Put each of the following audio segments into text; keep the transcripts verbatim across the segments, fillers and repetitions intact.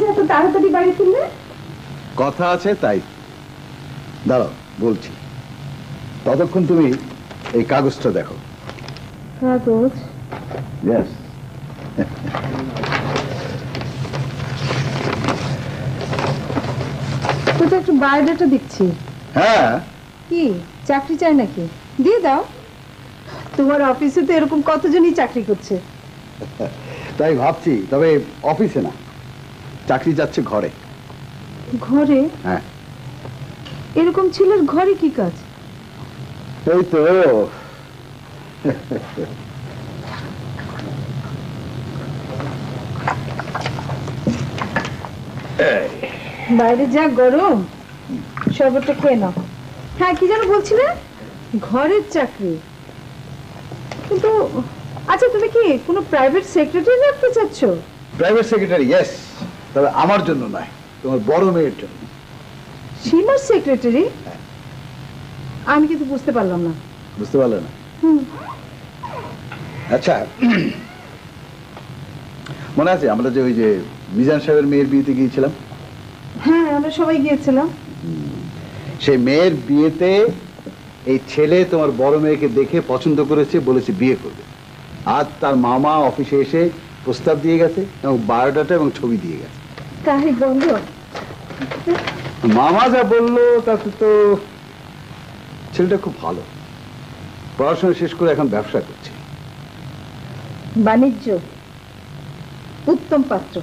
এত তাড়াতাড়ি বাড়ি ফিরলে? কথা আছে তাই। দাঁড়াও বলছি, ততক্ষণ তুমি এই কাগজটা দেখো। কাগজ? Yes. তো একটু বায়োডাটা দেখছি। হ্যাঁ। কি চাকরি চাই নাকি? দিয়ে দাও। তোমার অফিসে তো এরকম কতজনই চাকরি করছে। তাই ভাবছি, তবে অফিসে না, চাকরি যাচ্ছে ঘরে। ঘরে? হ্যাঁ। এরকম ছেলের ঘরে কি কাজ? এই তো বাইরে যা গরম, শরবতটা খেয়ে নাও। হ্যাঁ, কি যেন বলছিলে? ঘরের চাকরি। কিন্তু আচ্ছা, তুমি কি কোনো প্রাইভেট সেক্রেটারি রাখতে চাচ্ছ? Private secretary? ইয়েস, তবে আমার জন্য নয়, তোমার বড় মেয়ের জন্য। সীমার সেক্রেটারি? আমি কিন্তু বুঝতে পারলাম না। বুঝতে পারলে না? আচ্ছা, মনে আছে আমরা যে ওই যে মিজান সাহেবের মেয়ের বিয়েতে গিয়েছিলাম? হ্যাঁ, আমরা সবাই গিয়েছিলাম। সেই মেয়ের বিয়েতে এই ছেলে তোমার বড় মেয়েকে দেখে পছন্দ করেছে, বলেছে বিয়ে করবে। আজ তার মামা অফিসে এসে প্রস্তাব দিয়ে গেছে এবং বায়োডাটা এবং ছবি দিয়ে গেছে। তাই বন্ধু? মামা যা বললো তাতে তো ছেলেটা খুব ভালো, পড়াশোনা শেষ করে এখন ব্যবসা করছে। বাণিজ্য, উত্তম পাত্র।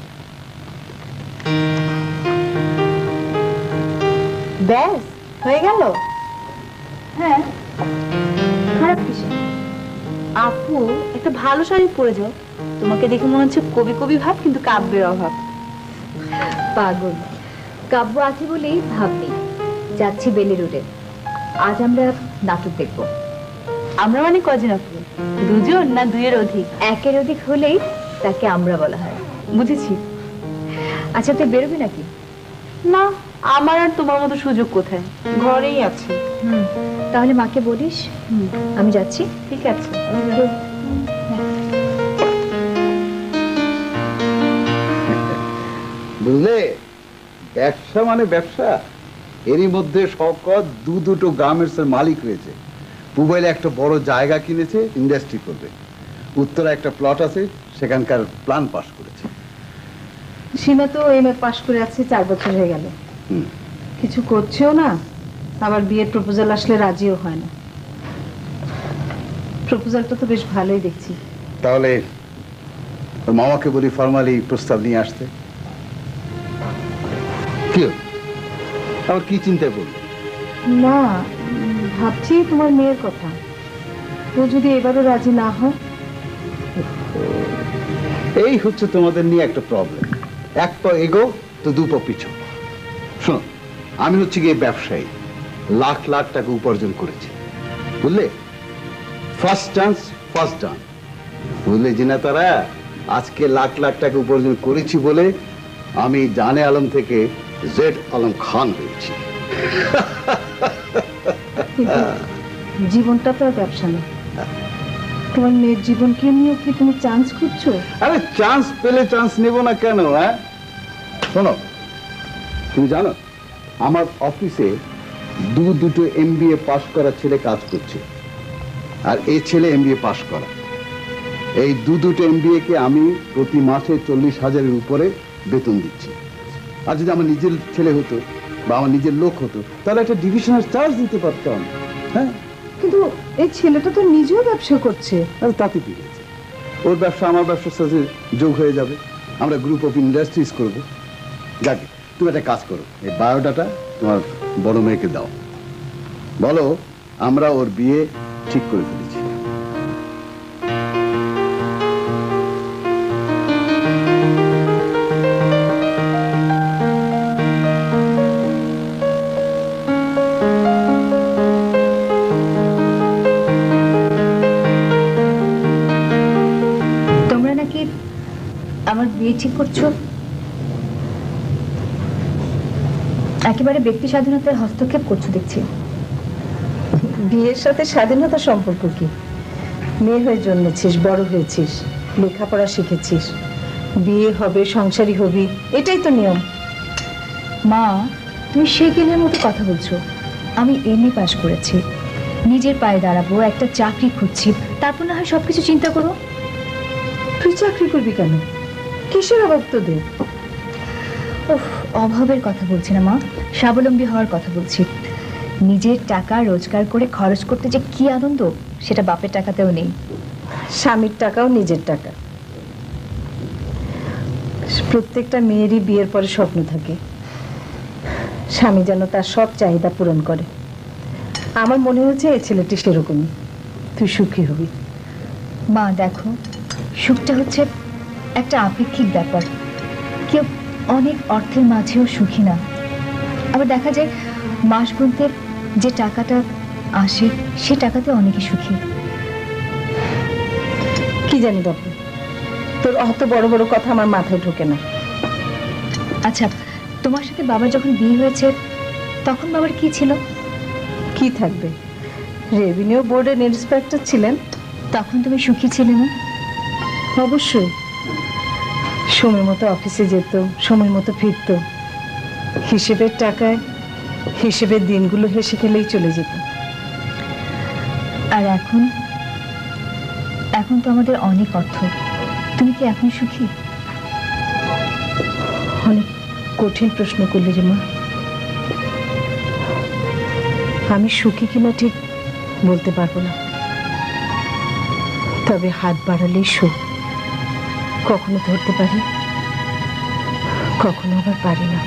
ব্যাস হয়ে গেল? হ্যাঁ। খারাপ কিসে? আপু একটা ভালো শাড়ি পরে যাও, তোমাকে দেখে মনে হচ্ছে কবি কবি ভাব, কিন্তু কাব্যের অভাব। পাগল, কাব্য আছে বলেই ভাব নেই। যাচ্ছি বেলি রোডে, আজ আমরা নাটক দেখব। আমরা মানে কজন আপু? দুজন না দুইয়ের অধিক? একের অধিক হলেই তাকে আমরা বলা হয়। বুঝেছি। আচ্ছা, তুই বেরোবি নাকি? না, আমার আর তোমার মতো সুযোগ কোথায়, ঘরেই আছে। হুম, তাহলে মাকে বলিস আমি যাচ্ছি। ঠিক আছে। বুঝলে, ব্যবসা মানে ব্যবসা। এরই মধ্যে শওকত দু দুটো গার্মেন্টস এর মালিক হয়েছে। পুবাইলে একটা বড় জায়গা কিনেছে, ইন্ডাস্ট্রি করবে। উত্তরে একটা প্লট আছে, সেখানকার প্ল্যান পাস করেছে। সীমা তো এম এ পাশ করে আছে, চার বছর হয়ে গেল। কিছু করছেও না, আবার বিয়ের প্রপোজাল আসলে রাজিও হয় না। প্রপোজালটা তো বেশ ভালোই দেখছি। তাহলে ওর মামাকে বলি ফর্মালি প্রস্তাব নিয়ে আসতে। কি আবার কি চিন্তায় বলবো? না, ভাবছি তোমার মেয়ের কথা। ও যদি এবারও রাজি না হয়? এই হচ্ছে তোমাদের নিয়ে একটা প্রবলেম। এক পা এগো তো দু পা পিছু। শোনো, আমি হচ্ছে গিয়ে ব্যবসায়ী, লাখ লাখ টাকা উপার্জন করেছি, বুঝলে? ফার্স্ট চান্স ফার্স্ট ডান, বুঝলে জিনা? তারা আজকে লাখ লাখ টাকা উপার্জন করেছি বলে আমি জানে আলম থেকে জেড আলম খান হয়েছি। জীবনটা তো আর ব্যবসা না। তোমার মেয়ের জীবনকে নিয়েও কি তুমি চান্স খুঁজছো? আরে চান্স পেলে চান্স নেব না কেন? হ্যাঁ, শোনো, তুমি জানো আমার অফিসে দু দুটো এমবিএ পাশ করা ছেলে কাজ করছে, আর এই ছেলে এমবিএ পাশ করা। এই দু দুটো এমবিএ কে আমি প্রতি মাসে চল্লিশ হাজারের উপরে বেতন দিচ্ছি। আর যদি আমার নিজের ছেলে হতো বা আমার নিজের লোক হতো, তাহলে একটা ডিভিশনাল চার্জ দিতে পারতাম। হ্যাঁ, কিন্তু এই ছেলেটা তো নিজেও ব্যবসা করছে। আরে তাতে কি হয়েছে? ওর ব্যবসা আমার ব্যবসার সাথে যোগ হয়ে যাবে, আমরা গ্রুপ অফ ইন্ডাস্ট্রিজ করবো। যাকে তুমি একটা কাজ করো, এই বায়োডাটা তোমার বড় মেয়েকে দাও, বলো আমরা ওর বিয়ে ঠিক করে ফেলেছি। আমার বিয়ে ঠিক করছো? একেবারে ব্যক্তি স্বাধীনতার হস্তক্ষেপ করছো দেখছি। বিয়ের সাথে স্বাধীনতা সম্পর্ক কি? মেয়ে হয়ে জন্মেছিস, বড় হয়েছিস, লেখাপড়া শিখেছিস, বিয়ে হবে, সংসারী হবি, এটাই তো নিয়ম। মা, তুমি সেকেলের মতো কথা বলছো। আমি এমএ পাশ করেছি, নিজের পায়ে দাঁড়াবো, একটা চাকরি খুঁজছি, তারপর না হয় সবকিছু চিন্তা করবো। তুই চাকরি করবি কেন? কিসের অভাব তোদের? ওহ, অভাবের কথা বলছি না মা, স্বাবলম্বী হওয়ার কথা বলছি। নিজের টাকা রোজগার করে খরচ করতে যে কি আনন্দ, সেটা বাপের টাকাতেও নেই। স্বামীর টাকাও নিজের টাকা। প্রত্যেকটা মেয়েরই বিয়ের পরে স্বপ্ন থাকে স্বামী যেন তার সব চাহিদা পূরণ করে। আমার মনে হচ্ছে এই ছেলেটি সেরকমই। তুই সুখী হবি। মা দেখো, সুখটা হচ্ছে একটা আপেক্ষিক ব্যাপার। কেউ অনেক অর্থের মাঝেও সুখী না। আবার দেখা যায় মাস গুনতে যে টাকাটা আসে, সে টাকাতে অনেকে সুখী। কি জানি বাবু, তোর অত বড় বড় কথা আমার মাথায় ঢোকে না। আচ্ছা, তোমার সাথে বাবার যখন বিয়ে হয়েছে তখন বাবার কি ছিল? কি থাকবে, রেভিনিউ বোর্ডের ইন্সপেক্টর ছিলেন। তখন তুমি সুখী ছিলে না? অবশ্যই। সময় মতো অফিসে যেত, সময় মতো ফিরত, হিসেবের টাকায় হিসেবের দিনগুলো হেসে খেলেই চলে যেত। আর এখন এখন তো আমাদের অনেক অর্থ, তুমি কি এখন সুখী? অনেক কঠিন প্রশ্ন করলে রে মা। আমি সুখী কিনা ঠিক বলতে পারবো না, তবে হাত বাড়ালেই সুখ। কখনো ধরতে পারি, কখনো আবার পারি না।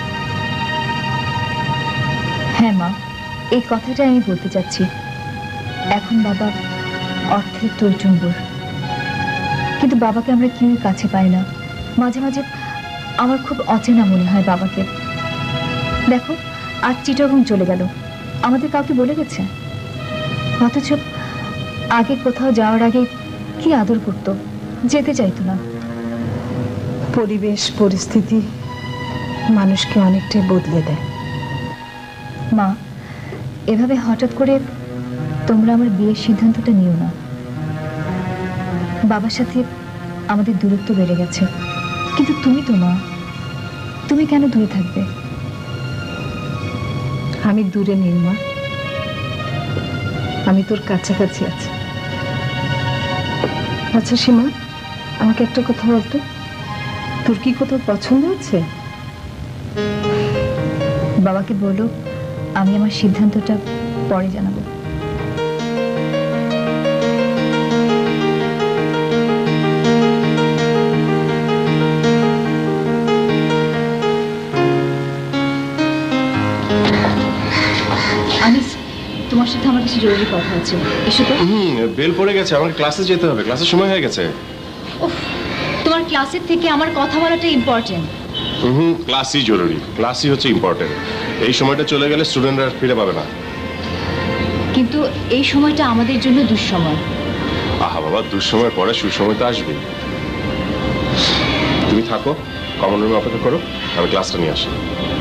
হ্যাঁ মা, এই কথাটা আমি বলতে চাচ্ছি। এখন বাবা অর্থের তোড়জোড়, কিন্তু বাবাকে আমরা কেউ কাছে পাই না। মাঝে মাঝে আমার খুব অচেনা মনে হয় বাবাকে। দেখো, আজ চিটাগং চলে গেল, আমাদের কাউকে বলে গেছে? অথচ আগে কোথাও যাওয়ার আগে কি আদর করতো, যেতে চাইতো না। পরিবেশ পরিস্থিতি মানুষকে অনেকটাই বদলে দেয়। মা, এভাবে হঠাৎ করে তোমরা আমার বিয়ের সিদ্ধান্তটা নিও না। বাবার সাথে আমাদের দূরত্ব বেড়ে গেছে, কিন্তু তুমি তো মা, তুমি কেন দূরে থাকবে? আমি দূরে নেই মা, আমি তোর কাছাকাছি আছি। আচ্ছা সীমা, আমাকে একটা কথা বলতো, তোর কি কোথাও পছন্দ আছে? বাবাকে বলো আমি আমার সিদ্ধান্তটা পরে জানাবো। আনিস, তোমার সাথে আমার কিছু জরুরি কথা আছে, এসো তো। হুম, বেল পড়ে গেছে, আমাকে ক্লাসে যেতে হবে, ক্লাসের সময় হয়ে গেছে। উফ, তোমার ক্লাসের থেকে আমার কথা বলাটা ইম্পর্টেন্ট। হুম, ক্লাসই জরুরি, ক্লাসই হচ্ছে ইম্পর্টেন্ট। এই সময়টা চলে গেলে স্টুডেন্টরা ফিরে পাবে না। কিন্তু এই সময়টা আমাদের জন্য দুঃসময়। আহা বাবা, দুঃসময় পরে সুসময় তো আসবেই। তুমি থাকো, কমন রুমে অপেক্ষা করো, আমি ক্লাসটা নিয়ে আসি।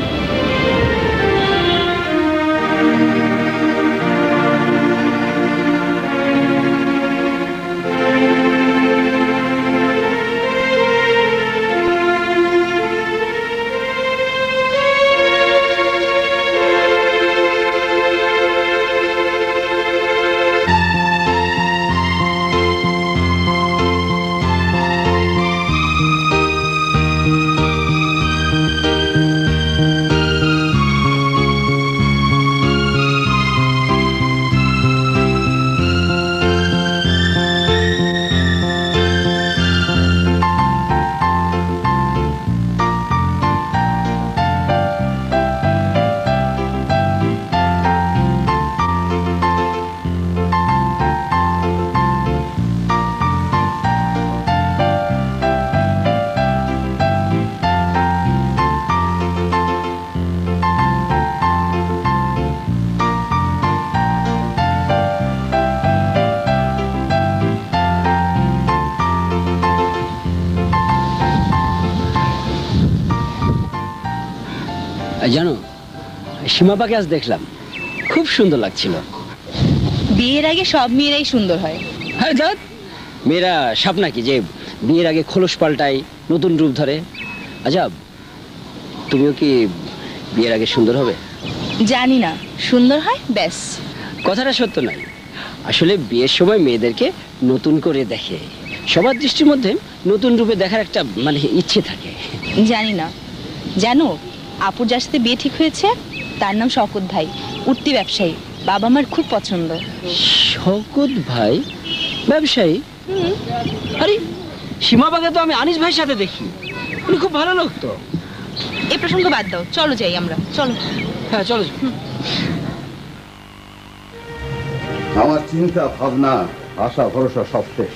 জানো, সীমাপাকে আজ দেখলাম, খুব সুন্দর লাগছিল। বিয়ের আগে সব মেয়েরাই সুন্দর হয়। হ্যাঁ, মেয়েরা সব নাকি যে বিয়ের আগে খোলস পাল্টায়, নতুন রূপ ধরে। আচ্ছা, তুমিও কি বিয়ের আগে সুন্দর হবে? জানি না, সুন্দর হয় ব্যাস। কথাটা সত্য নয়, আসলে বিয়ের সময় মেয়েদেরকে নতুন করে দেখে, সবার দৃষ্টির মধ্যে নতুন রূপে দেখার একটা মানে ইচ্ছে থাকে। জানি না, জানো আপুর যার সাথে বিয়ে ঠিক হয়েছে তার নাম শওকত ভাই, উঠতি ব্যবসায়ী, বাবা আমার খুব পছন্দ। শওকত ভাই ব্যবসায়ী? আরে সীমাবাকে তো আমি আনিস ভাইয়ের সাথে দেখি, উনি খুব ভালো লোক তো। এই প্রসঙ্গ বাদ দাও, চলো যাই আমরা, চলো। হ্যাঁ চলো। আমার চিন্তা ভাবনা আশা ভরসা সব শেষ।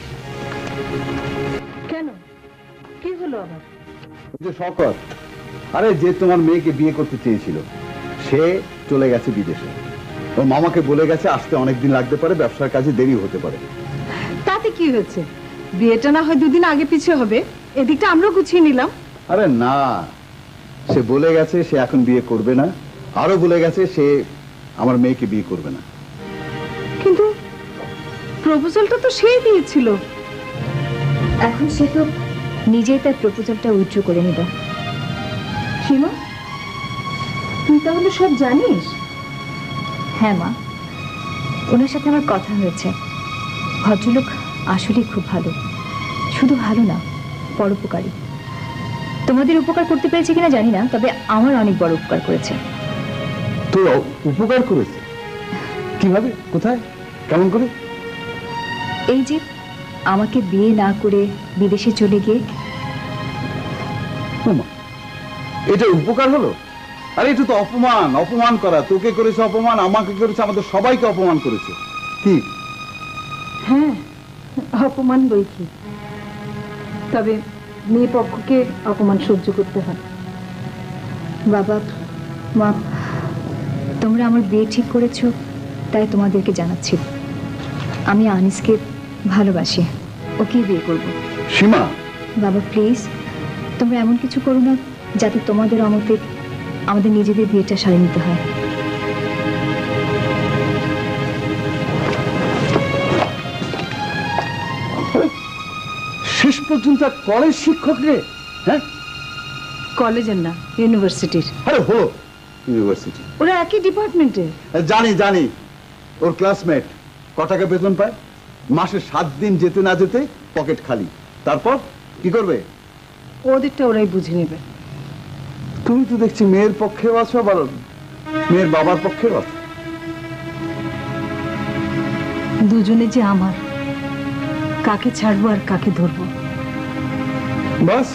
কেন, কি হলো আবার? ওই যে শওকত, আরে যে তোমার মেয়েকে বিয়ে করতে চেয়েছিল সে চলে গেছে বিদেশে। ওর মামাকে বলে গেছে আসতে অনেকদিন লাগতে পারে, ব্যবসার কাজে দেরি হতে পারে। তাতে কি হয়েছে? বিয়েটা না হয় দুদিন আগে পিছিয়ে হবে, এদিকটা আমরা গুছিয়ে নিলাম। আরে না, সে বলে গেছে সে এখন বিয়ে করবে না, আরো বলে গেছে সে আমার মেয়েকে বিয়ে করবে না। কিন্তু প্রপোজালটা তো সেই দিয়েছিল। এখন সে তো নিজেই তার প্রপোজালটা উইথড্র করে নিল। সীমা, তুই তাহলে সব জানিস? হ্যাঁ মা, ওনার সাথে আমার কথা হয়েছে। ভদ্রলোক আসলেই খুব ভালো, শুধু ভালো না, পরোপকারী। তোমাদের উপকার করতে পেরেছে কিনা জানি না, তবে আমার অনেক বড় উপকার করেছে। তো উপকার করেছে কিভাবে, কোথায়, কেমন করে? এই যে আমাকে বিয়ে না করে বিদেশে চলে গিয়ে। ওমা, এটা উপকার হলো? আরে এটা তো অপমান, অপমান করা। তোকে করেছে অপমান, আমাকে করেছে, আমাদের সবাইকে অপমান করেছে। কি? হ্যাঁ, অপমান বই কি, তবে মেয়ে পক্ষকে অপমান সহ্য করতে হয়। বাবা মা, তোমরা আমার বিয়ে ঠিক করেছো তাই তোমাদেরকে জানাচ্ছি, আমি আনিসকে ভালোবাসি, ওকে বিয়ে করব। সীমা, বাবা প্লিজ, তোমরা এমন কিছু করো না যাতে তোমাদের অমতে আমাদের নিজেদের বিয়েটা সারে নিতে হয়। শেষ পর্যন্ত কলেজ শিক্ষক রে? হ্যাঁ, কলেজের না, ইউনিভার্সিটির। আরে হলো ইউনিভার্সিটি। ওরা একই ডিপার্টমেন্টে। জানি জানি, ওর ক্লাসমেট। ক টাকা বেতন পায়? মাসে সাত দিন যেতে না যেতে পকেট খালি। তারপর কি করবে? ওদেরটা ওরাই বুঝে নেবে। তুমি তো দেখছি মেয়ের পক্ষেও আছো, আবার মেয়ের বাবার পক্ষেও আছো। দুজনে যে আমার, কাকে ছাড়বো আর কাকে ধরবো? বাস।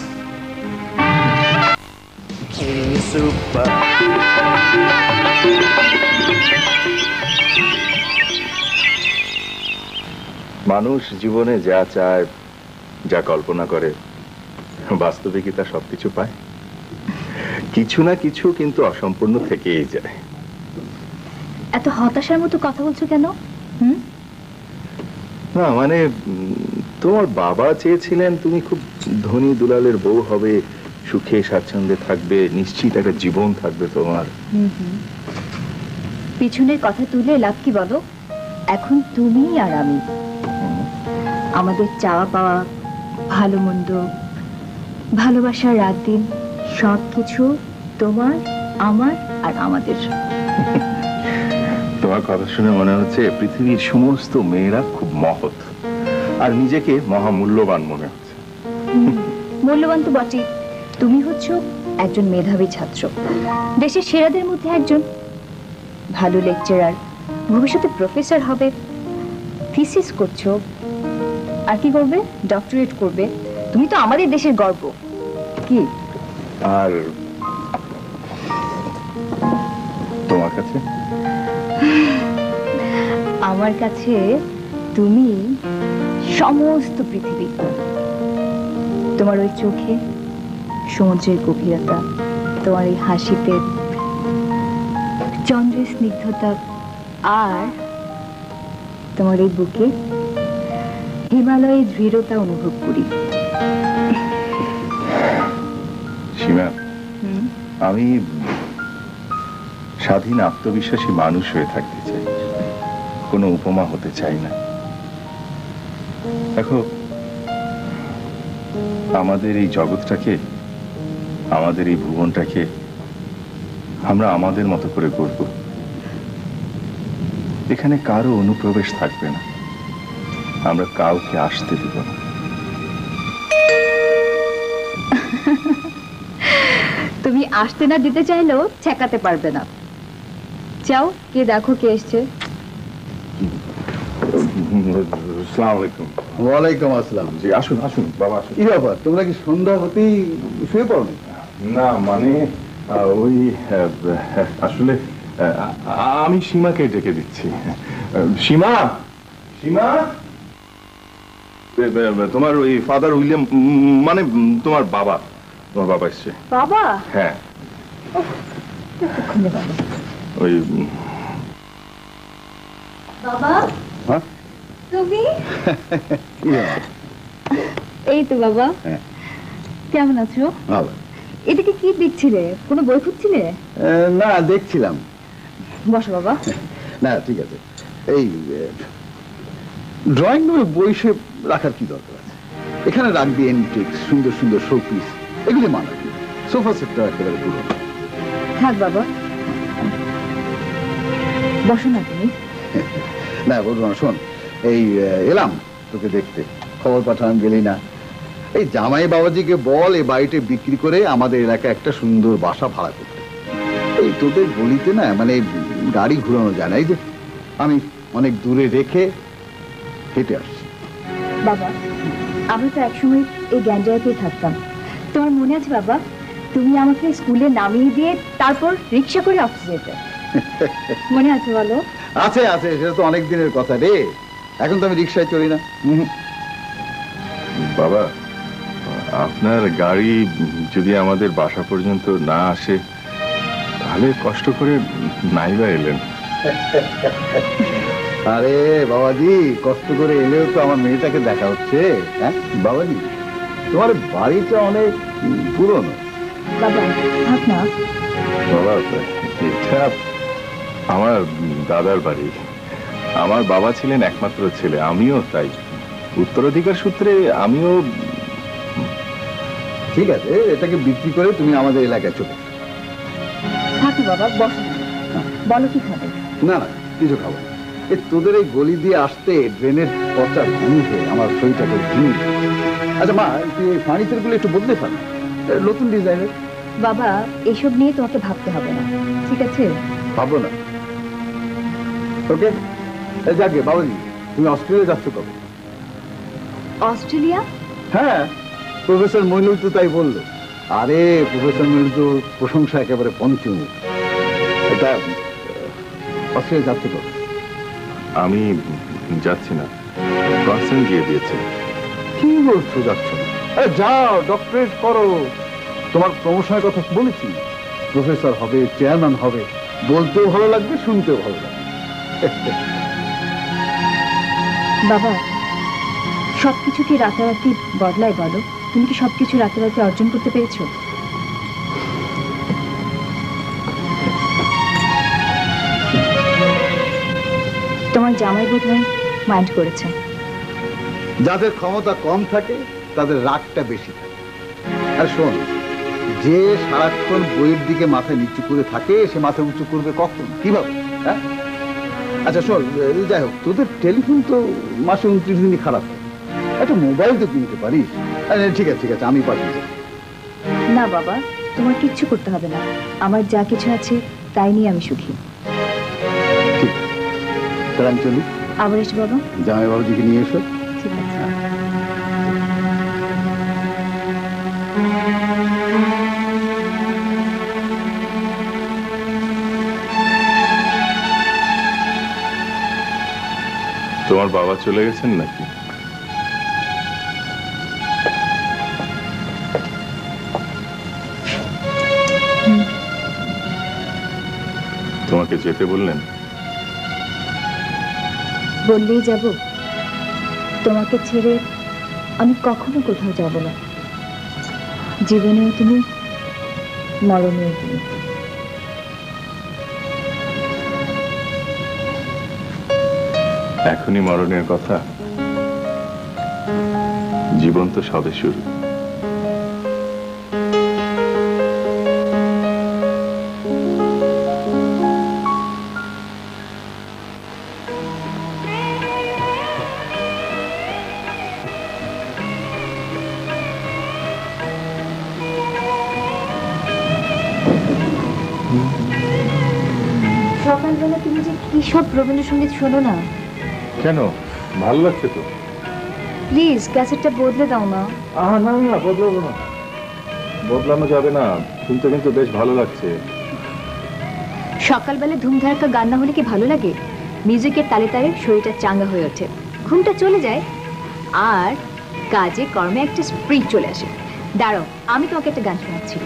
মানুষ জীবনে যা চায়, যা কল্পনা করে, বাস্তবে কি তা সবকিছু পায়? কিছু না কিছু কিন্তু অসম্পূর্ণ থেকেই যায়। এত হতাশার মতো কথা বলছো কেন? হুম, না মানে তোমার বাবা চেয়েছিলেন তুমি খুব ধনী দুলালের বউ হবে, সুখে স্বাচ্ছন্দ্যে থাকবে, নিশ্চিত একটা জীবন থাকবে তোমার। পিছনের কথা তুলে লাভ কি বলো? এখন তুমি আর আমি, আমাদের চাওয়া পাওয়া, ভালো মন্দ, ভালোবাসার রাত দিন, সব কিছু তোমার, আমার আর আমাদের। তোমার কথা শুনে মনে হচ্ছে পৃথিবীর সমস্ত মেয়েরা খুব মহৎ আর নিজেকে মহামূল্যবান মনে হচ্ছে। মূল্যবান তো বটেই, তুমি হচ্ছ একজন মেধাবী ছাত্র, দেশের সেরাদের মধ্যে একজন, ভালো লেকচারার, ভবিষ্যতে প্রফেসর হবে, থিসিস করছো, আর কি করবে? ডক্টরেট করবে। তুমি তো আমাদের দেশের গর্ব। কি? আর তোমার কাছে? আমার কাছে তুমি সমস্ত পৃথিবী। তোমার ওই চোখে সমুদ্রের গভীরতা, তোমার এই হাসিতে চন্দ্রের স্নিগ্ধতা, আর তোমার এই বুকে হিমালয়ের দৃঢ়তা অনুভব করি। সীমা, আমি স্বাধীন আত্মবিশ্বাসী মানুষ হয়ে থাকতে চাই, কোনো উপমা হতে চাই না। দেখো, আমাদের এই জগৎটাকে, আমাদের এই ভুবনটাকে আমরা আমাদের মতো করে গড়ব। এখানে কারো অনুপ্রবেশ থাকবে না, আমরা কাউকে আসতে দিব না। তুমি আসতে না দিতে চাইলেও ঠেকাতে পারবে না। যাও, কে দেখো কে এসছে। আসসালামু আলাইকুম। ওয়ালাইকুম আসসালাম। জি, আসুন আসুন বাবা, আসুন। কি ব্যাপার, তোমরা কি সন্ধ্যা হতেই শুয়ে পড়ো না? না মানে আহ, ওই আহ, আসলে আহ, আমি সীমাকে ডেকে দিচ্ছি। আহ, সীমা, সীমা, এ, এ, তোমার ওই ফাদার উইলিয়াম, উম, মানে উম, তোমার বাবা, তোমার বাবা এসছে। বাবা? হ্যাঁ, ওই উম, বাবা, হ্যাঁ? তুমি? কি ব্যাপার? এই তো বাবা। হ্যাঁ। কেমন আছো? ভালো। এদিকে কি দেখছিলে? কোনো বই খুঁজছিলে? এ, না, দেখছিলাম। বসো বাবা। না, ঠিক আছে। এই ড্রয়িং রুমে বই সে রাখার কি দরকার আছে? এখানে রাখবি এন্টিক, সুন্দর সুন্দর শোপিস, এগুলি মানায়। সোফা সেটটা একেবারে পুরো। থাক বাবা, বসো না তুমি। না, বলবো না, শোন, এই আহ, এলাম তোকে দেখতে, খবর পাঠান গেলি না। এই জামাই বাবাজিকে বল এই বাড়িটা বিক্রি করে আমাদের এলাকায় একটা সুন্দর বাসা ভাড়া করতে। এই তোদের গলিতে না মানে গাড়ি ঘুরানো যায় না, এই যে আমি অনেক দূরে রেখে হেঁটে আসছি। বাবা, আমরা তো একসময় এই গ্যান্ডায়াতেই থাকতাম। তোমার মনে আছে বাবা, তুমি আমাকে স্কুলে নামিয়ে দিয়ে তারপর রিক্সা করে অফিসে যেতে? মনে আছে বলো? আছে আছে, সেটা তো অনেক দিনের কথা রে। এখন তো আমি রিক্সায় চলি না। হুম। বাবা, আপনার গাড়ি যদি আমাদের বাসা পর্যন্ত না আসে তাহলে কষ্ট করে নাইবা এলেন। আরে বাবাজি, কষ্ট করে এলেও তো আমার মেয়েটাকে দেখা হচ্ছে। হ্যাঁ বাবাজি, তোমার বাড়িটা অনেক পুরনো। বাবা থাক না। বাবা, এটা আমার দাদার বাড়ি। আমার বাবা ছিলেন একমাত্র ছেলে, আমিও তাই। উত্তরাধিকার সূত্রে আমিও। ঠিক আছে, এটাকে বিক্রি করে তুমি আমাদের এলাকায় চলে। থাক বাবা, বসো। বলো কি খাবে? না না, কিছু খাবো না। এই তোদের এই গলি দিয়ে আসতে ড্রেনের পচা গন্ধে আমার শরীরটাকে ঝিমিয়ে যাচ্ছে। আচ্ছা মা, তুই এই ফার্নিচার গুলো একটু বদলে ফেল, নতুন ডিজাইনের। বাবা, এসব নিয়ে তোমাকে ভাবতে হবে না, ঠিক আছে? ভাবো না, ওকে? যাকে বাবাজি, তুমি অস্ট্রেলিয়া যাচ্ছ কবে? অস্ট্রেলিয়া? হ্যাঁ, প্রফেসর মইনুল তো তাই বললো। আরে প্রফেসর মইনুল তো প্রশংসা একেবারে পঞ্চমুখ। এটা অস্ট্রেলিয়া যাচ্ছ কবে? আমি যাচ্ছি না, কনসেন্ট দিয়ে দিয়েছে। কি বলছো যাচ্ছ না? আরে যাও, ডক্টরেট করো। তোমার প্রমোশনের কথা বলেছি, প্রফেসর হবে, চেয়ারম্যান হবে। বলতেও ভালো লাগবে, শুনতেও ভালো লাগবে। বাবা, সবকিছু কি রাতারাতি বদলায় বলো? তুমি কি সবকিছু রাতারাতি অর্জন করতে পেরেছো? তোমার জামাই বোধ হয় মাইন্ড করেছে। যাদের ক্ষমতা কম থাকে তাদের রাগটা বেশি থাকে। আর শোন, যে সারাক্ষণ বইয়ের দিকে মাথা নিচু করে থাকে সে মাথা উঁচু করবে কখন, কিভাবে? হ্যাঁ, আচ্ছা শোন, এই যাই হোক, তোদের টেলিফোন তো মাসে উনত্রিশ দিনই খারাপ হয়। একটা মোবাইল তো কিনতে পারিস। আরে, ঠিক আছে ঠিক আছে, আমি পাঠিয়ে দেবো। না বাবা, তোমার কিচ্ছু করতে হবে না। আমার যা কিছু আছে তাই নিয়ে আমি সুখী। ঠিক আছে, তাহলে আমি চলি। আবার এসো বাবা। জামাই বাবুজিকে নিয়ে এসো। ঠিক আছে। তোমার বাবা চলে গেছেন নাকি? তোমাকে যেতে বললেন? বললেই যাব? তোমাকে ছেড়ে আমি কখনো কোথাও যাব না। জীবনেও তুমি, মরণেও তুমি। এখনই মরণের কথা? জীবন তো সবে শুরু। সকালবেলা তুমি যে কি সব রবীন্দ্রসঙ্গীত শোনো না। কেন, ভালো লাগছে তো। প্লিজ ক্যাসেটটা বদলে দাও না। আহা না না, বদলাবো না, বদলানো যাবে না, শুনতে কিন্তু বেশ ভালো লাগছে। সকালবেলা ধুমধারাক্কা গান না হলে কি ভালো লাগে? মিউজিকের তালে তালে শরীরটা চাঙ্গা হয়ে ওঠে, ঘুমটা চলে যায়, আর কাজে কর্মে একটা স্প্রিট চলে আসে। দাঁড়াও, আমি তোমাকে একটা গান শোনাচ্ছি।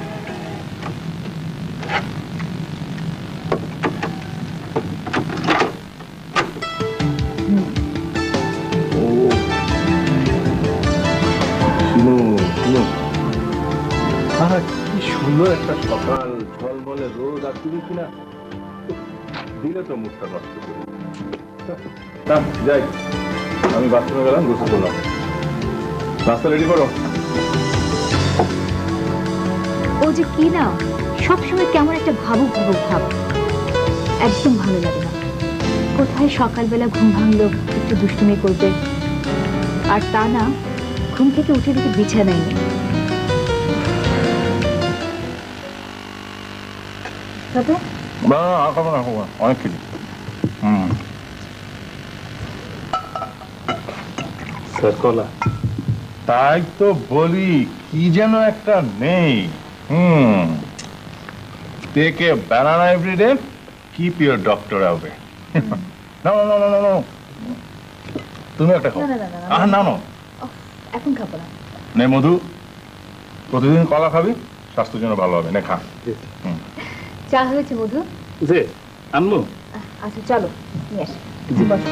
শুনো শুনো, আহা কি সুন্দর একটা সকাল, ঝলমলে রোদ, আর তুমি কিনা দিলে তো মুখটা নষ্ট করে। না যাই, আমি বাথরুমে গেলাম, গোসল করলাম, রাস্তা রেডি করো। ও যে কি না, সবসময় কেমন একটা ভাবুক ভাবুক ভাব, একদম ভালো লাগে না। কোথায় সকালবেলা ঘুম ভাঙলো একটু দুষ্টুমি করবে, আর তা না, ঘুম থেকে উঠে দেখে বিছানায় নেই। তবে না না, খাবো না, খাবো না, অনেক কিছু। হুম সকলা, তাই তো বলি, কি যেন একটা নেই। Hmm take a banana everyday, keep your doctor away. না না না না না, তুমি একটা খাও। না, না, না, না, না। আহ না না, এখন খাবো না। নে মধু, প্রতিদিন কলা খাবি, স্বাস্থ্যের জন্য ভালো হবে, নে খা। চা হয়েছে মধু? যে আনলো। আচ্ছা চলো নিয়ে আসি। বসো।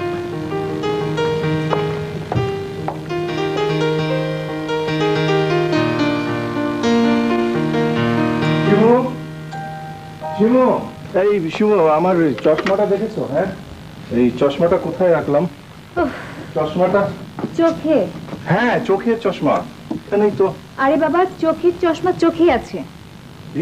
শিমু, শিমু, এই শিমু, আমার চশমাটা দেখেছো? হ্যাঁ, এই চশমাটা কোথায় রাখলাম? চশমাটা চোখে? হ্যাঁ, চোখের চশমা এখানেই তো। আরে বাবা, চোখের চশমা চোখেই আছে। কি?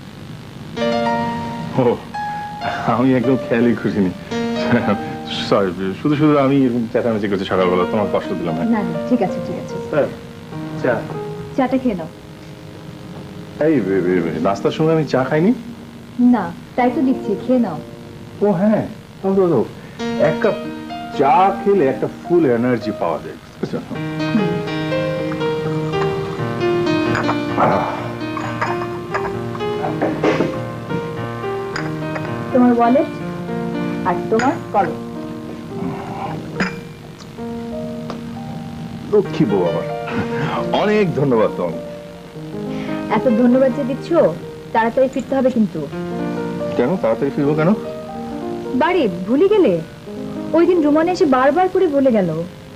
ও, আমি একদম খেয়ালই করিনি, সরি। শুধু শুধু আমি এরকম চেঁচামেচি করছি সকালবেলা, তোমার কষ্ট দিলাম। না না, ঠিক আছে ঠিক আছে। হ্যাঁ, চা, চাটা খেয়ে নাও। এই নাস্তার সময় আমি চা খাইনি। না, তাই তো দিচ্ছি, খেয়ে নাও। ও হ্যাঁ, দাও দাও দাও। এক কাপ চা খেলে একটা ফুল এনার্জি পাওয়া যায়, বুঝছো? তোমার ওয়ালেট আর তোমার কলম। লক্ষ্মী বউ আমার, অনেক ধন্যবাদ তোমাকে। এত ধন্যবাদ যে দিচ্ছ, তাড়াতাড়ি ফিরতে হবে কিন্তু। কেন তাড়াতাড়ি ফিরবো কেন? বাড়ি ভুলে গেলে? ওই দিন রুমানে এসে বারবার করে বলে গেল।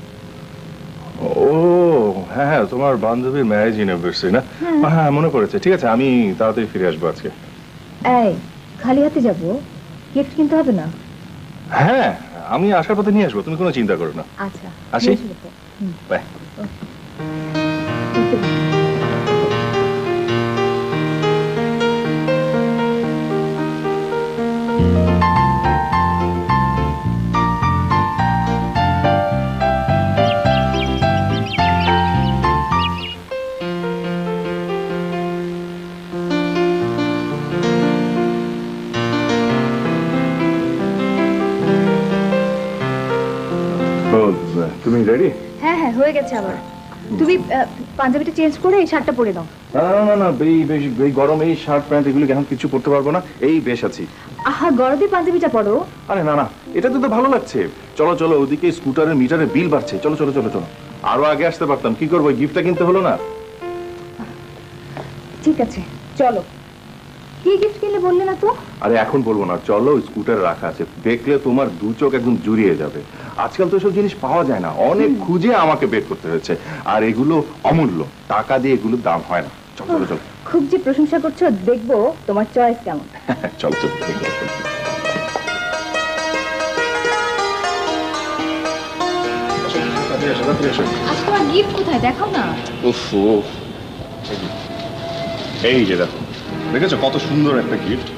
ও হ্যাঁ হ্যাঁ, তোমার বান্ধবীর ম্যারেজ ইউনিভার্সিটি না? হ্যাঁ মনে পড়েছে, ঠিক আছে, আমি তাড়াতাড়ি ফিরে আসবো আজকে। এই খালি হাতে যাব, গিফট কিনতে হবে না? হ্যাঁ, আমি আসার পথে নিয়ে আসবো, তুমি কোনো চিন্তা করো না। আচ্ছা আসি? নিয়ে এসো তো। হুম। বাই। তুমি রেডি? হ্যাঁ হ্যাঁ, হয়ে গেছে। আবার তুমি আহ, পাঞ্জাবিটা চেঞ্জ করে এই শার্টটা পরে নাও। না না না না, এই বেশ এই গরম, এই শার্ট প্যান্ট এগুলো এখন কিছু পড়তে পারবো না, এই বেশ আছি। আহা, গরদে পাঞ্জাবিটা পরো। আরে না না, এটা তো ভালো লাগছে। চলো চলো, ওদিকে স্কুটারের মিটারের বিল বাড়ছে, চলো চলো চলো চলো। আরো আগে আসতে পারতাম, কি করবো, গিফটটা কিনতে হলো না। ঠিক আছে চলো। কি গিফট কিনলে বললে না তো? আরে এখন বলবো না, চলো, স্কুটার রাখা আছে, দেখলে তোমার দু চোখ একদম জুড়িয়ে যাবে। আজকাল তো সব জিনিস পাওয়া যায় না, অনেক খুঁজে আমাকে বের করতে হয়েছে, আর এগুলো অমূল্য, টাকা দিয়ে এগুলোর দাম হয় না। চলো চলো চলো। খুব যে প্রশংসা করছো, দেখবো তোমার চয়েস কেমন। চলো চলো। আজ তোমার গিফট কোথায়, দেখাও না। উফ, এই যে দেখো, দেখেছো কত সুন্দর একটা গিফট।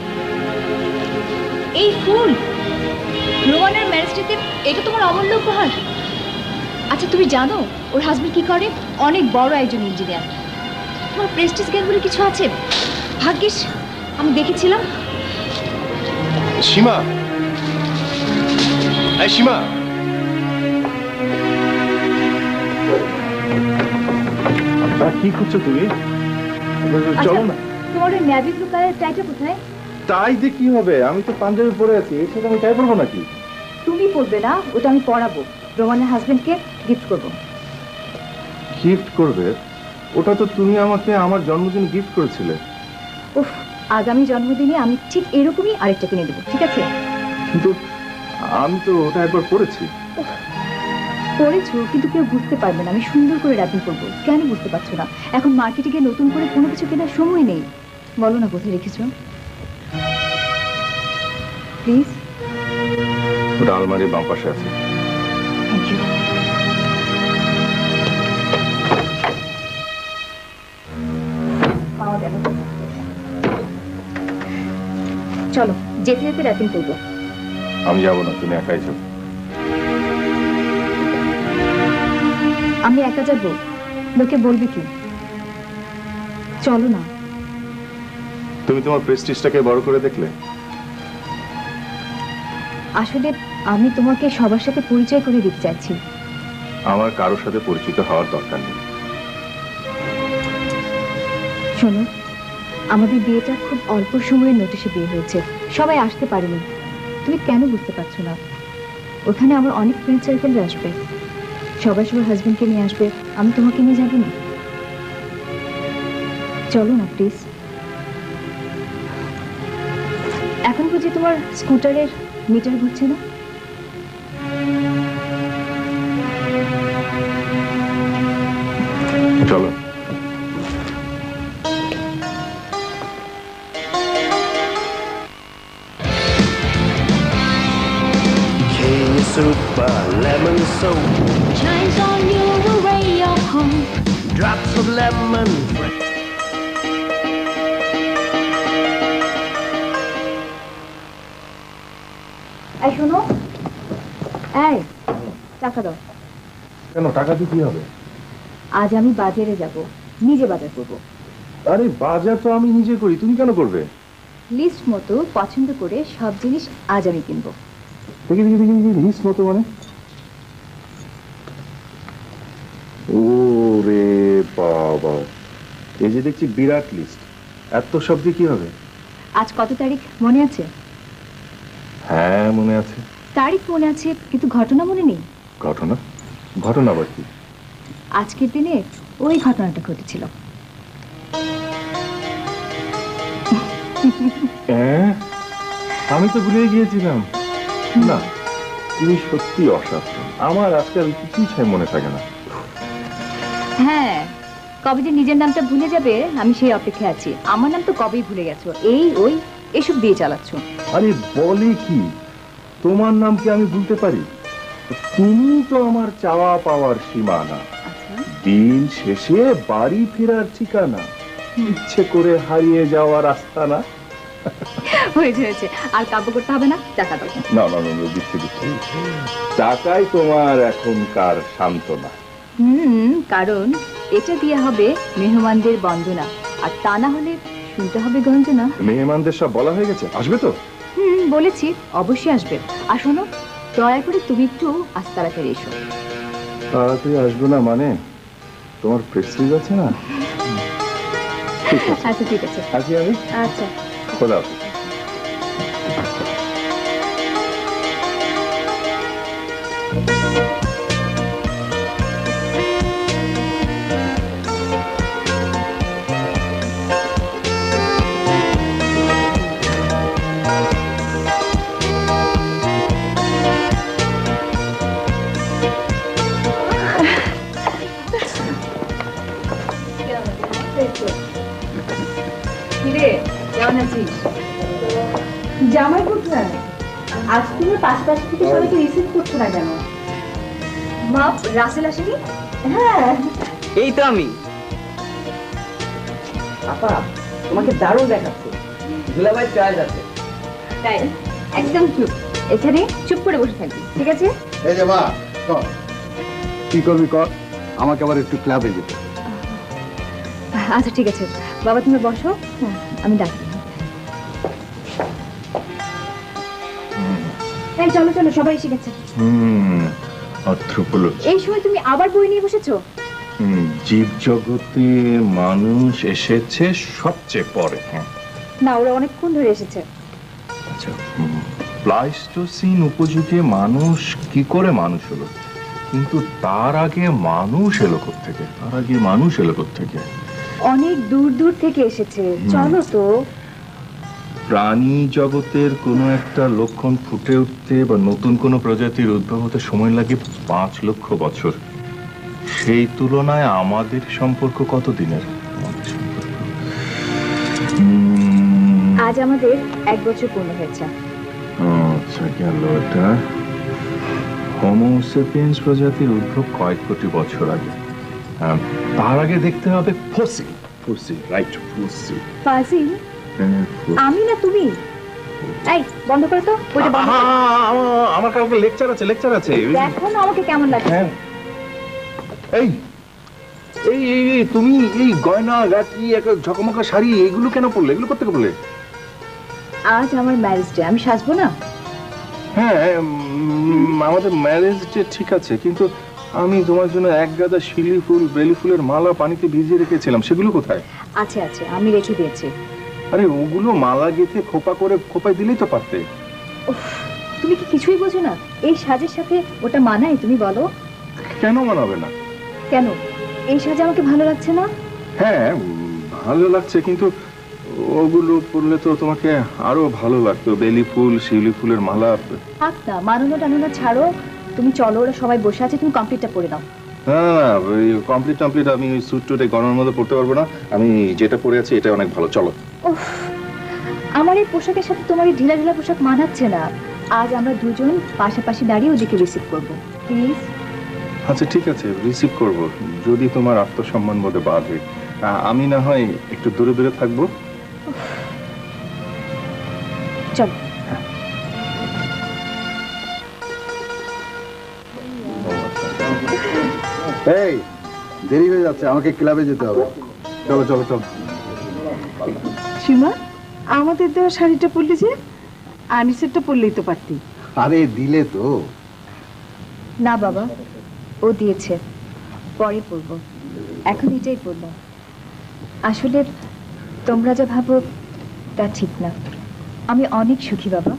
এই ফুল রোমানের ম্যারেজটিতে, এটা তোমার অমূল্য উপহার। আচ্ছা তুমি জানো ওর হাজবেন্ড কি করে? অনেক বড় একজন ইঞ্জিনিয়ার। তোমার প্রেস্টিজ জ্ঞান বলে কিছু আছে? ভাগ্যিস আমি দেখেছিলাম। সীমা, এই সীমা, কি করছো তুমি? চলো না। তোমার ওই ন্যাভি ব্লু কালারের টাইটা কোথায়? তাই দিয়ে কি হবে? আমি তো পাঞ্জাবি পরে আছি, এর সাথে আমি টাই পরবো নাকি? তুমি পরবে না, ওটা আমি পরাবো। রোমানের হাজবেন্ডকে গিফট করবো। গিফট করবে? ওটা তো তুমি আমাকে আমার জন্মদিন গিফট করেছিলে। উফ, আগামী জন্মদিনে আমি ঠিক এরকমই আরেকটা কিনে দেবো, ঠিক আছে? কিন্তু আমি তো ওটা একবার পরেছি। পরেছো, কিন্তু কেউ বুঝতে পারবে না আমি সুন্দর করে র্যাপিং করবো। কেন বুঝতে পারছো না? এখন মার্কেটে গিয়ে নতুন করে কোনো কিছু কেনার সময় নেই। বলো না কোথায় রেখেছো প্লিজ। ওটা আলমারির বাম পাশে আছে। Thank you. পাওয়া গেল। চলো যেতে যেতে র্যাপিং করবো। আমি যাবো না, তুমি একাই যাও। আমি একা যাবো, লোকে বলবে কি? চলো না। তুমি তোমার প্রেস্টিজটাকে বড় করে দেখলে? আসলে আমি তোমাকে সবার সাথে পরিচয় করে দিতে চাইছি। আমার কারোর সাথে পরিচিত হওয়ার দরকার নেই। শোনো, আমাদের বিয়েটা খুব অল্প সময়ের নোটিশে বিয়ে হয়েছে, সবাই আসতে পারেনি। তুমি কেন বুঝতে পারছো না? ওখানে আমার অনেক ফ্রেন্ড সার্কেল আসবে, সবাই সবার হাজবেন্ডকে নিয়ে আসবে, আমি তোমাকে নিয়ে যাবো না? চলো না প্লিজ। এখন বুঝি তোমার স্কুটারের মিটার ঘুরছে না? চলো। Super lemon soap shines on you a ray of hope. drops of lemon এই শোনো, এই টাকা দাও। কেন? টাকা দিয়ে কি হবে? আজ আমি বাজারে যাব, নিজে বাজার করব। আরে বাজার তো আমি নিজে করি, তুমি কেন করবে? লিস্ট মতো পছন্দ করে সব জিনিস আজ আমি কিনবো। দেখি দেখি দেখি দেখি লিস্ট মতো মানে? ও রে বাবা, এই যে দেখছি বিরাট লিস্ট, এত সব দিয়ে কি হবে? আজ কত তারিখ মনে আছে? হ্যাঁ মনে আছে। তারিখ মনে আছে, কিন্তু ঘটনা মনে নেই। ঘটনা? ঘটনা আবার কি? আজকের দিনে ওই ঘটনাটা ঘটেছিল। হ্যাঁ, আমি তো ভুলে গিয়েছিলাম। না, তুমি সত্যি অসাধারণ। আমার আজকাল কিছুই ছাই মনে থাকে না। হ্যাঁ, কবে যে নিজের নামটা ভুলে যাবে আমি সেই অপেক্ষায় আছি। আমার নাম তো কবেই ভুলে গেছো, এই ওই এসব দিয়ে চালাচ্ছ। আরে বলে কি, তোমার নাম কি আমি ভুলতে পারি? তুমি তো আমার চাওয়া পাওয়ার সীমানা, দিন শেষে বাড়ি ফেরার ঠিকানা, ইচ্ছে করে হারিয়ে যাওয়ার রাস্তা না। হয়েছে হয়েছে, আর কাব্য করতে হবে না, টাকা দাও। না না না, দিচ্ছি দিচ্ছি। টাকাই তোমার এখনকার সান্ত্বনা। হুম, কারণ এটা দিয়ে হবে মেহমানদের বন্দনা, আর তা না হলে শুনতে হবে গঞ্জনা। মেহমানদের সব বলা হয়ে গেছে, আসবে তো? হুম, বলেছি অবশ্যই আসবে। আর শোনো, দয়া করে তুমি একটু আজ তাড়াতাড়ি এসো। তাড়াতাড়ি আসবে না মানে? তোমার প্রেস্টিজ আছে না? আচ্ছা ঠিক আছে, আসি আমি। আচ্ছা খোদা হাফেজ। কেমন আছিস? জামাই কোথায়? আজ তুমি পাশাপাশি থেকে সবাইকে রিসিভ করছো না কেন? মা, রাসেল আসেনি? হ্যাঁ, এই তো আমি। আপা, তোমাকে দারুণ দেখাচ্ছে। দুলাভাই চয়েস আছে। তাই একদম চুপ, এখানে চুপ করে বসে থাকবি, ঠিক আছে? এই যে মা, কর। কি করবি কর, আমাকে আবার একটু ক্লাবে যেতে। আচ্ছা ঠিক আছে বাবা, তুমি বসো, হ্যাঁ, আমি ডাকি। এই চলো চলো, সবাই এসে গেছে। হুম অর্থপূর্ণ। এই সময় তুমি আবার বই নিয়ে বসেছো? হুম, জীব জগতে মানুষ এসেছে সবচেয়ে পরে। হ্যাঁ না, ওরা অনেকক্ষণ ধরে এসেছে। আচ্ছা, প্লাইস্টোসিন উপযুগে মানুষ কি করে মানুষ হলো, কিন্তু তার আগে মানুষ এলো কোত্থেকে? তার আগে মানুষ এলো কোত্থেকে? অনেক দূর দূর থেকে এসেছে। চলো তো। প্রাণী জগতের কোনো একটা লক্ষণ ফুটে উঠতে বা নতুন কোনো প্রজাতির উদ্ভব হতে সময় লাগে পাঁচ লক্ষ বছর। সেই তুলনায় আমাদের সম্পর্ক কত দিনের? আজ আমাদের এক বছর পূর্ণ হয়েছে। আচ্ছা, গেল এটা। হোমো সেপিয়েন্স প্রজাতির উদ্ভব কয়েক কোটি বছর আগে। তার আগে দেখতে হবে ফসিল। Fossil, right, fossil. ফাজিল? আমি না তুমি? এই বন্ধ করে তো, ওইটা বন্ধ করো। আমার কালকে লেকচার আছে, লেকচার আছে। দেখো না আমাকে কেমন লাগছে। এই এই এই তুমি এই গয়না গাটি একটা ঝকমকা শাড়ি এগুলো কেন পরলে? এগুলো কোত্থেকে পরলে? আজ আমার ম্যারেজ ডে, আমি সাজবো না? হ্যাঁ, আমাদের ম্যারেজ ডে ঠিক আছে, কিন্তু আমি তোমার জন্য এক গাদা শিলি ফুল, বেলি ফুলের মালা পানিতে ভিজিয়ে রেখেছিলাম, সেগুলো কোথায়? আছে আছে, আমি রেখে দিয়েছি। আরে ওগুলো মালা গেঁথে খোপা করে খোপায় দিলেই তো পারতে। তুমি কি কিছুই বোঝো না? এই সাজের সাথে ওটা মানায়? তুমি বলো। কেন মানাবে না? কেন? এই সাজে আমাকে ভালো লাগছে না? হ্যাঁ ভালো লাগছে, কিন্তু ওগুলো পরলে তো তোমাকে আরো ভালো লাগতো। বেলি ফুল, শিউলি ফুলের মালা। থাক না, মানানো টানানো ছাড়ো। তুমি চলো, ওরা সবাই বসে আছে, তুমি কমপ্লিটটা পরে নাও। না না, ওই কমপ্লিট টমপ্লিট আমি ওই স্যুট টুটে গরমের মধ্যে পড়তে পারবো না। আমি যেটা পরে আছি এটা অনেক ভালো, চলো। উফ, আমার এই পোশাকের সাথে তোমার এই ঢিলা ঢিলা পোশাক মানাচ্ছে না। আজ আমরা দুজন পাশাপাশি দাঁড়িয়ে ওদিকে রিসিভ করবো, প্লিজ। আচ্ছা ঠিক আছে, রিসিভ করব, যদি তোমার আত্মসম্মান বোধে বাধে। আমি না হয় একটু দূরে দূরে থাকবো। চলো। এই দেরি হয়ে যাচ্ছে, আমাকে ক্লাবে যেতে হবে। চলো চলো চলো। সীমা, আমাদের দেওয়া শাড়িটা পরলি যে? আনিসেরটা পরলেই তো পারতি। আরে দিলে তো। না বাবা, ও দিয়েছে, পরে পরবো। এখন এটাই পরবো। আসলে তোমরা যা ভাবো তা ঠিক না। আমি অনেক সুখী বাবা।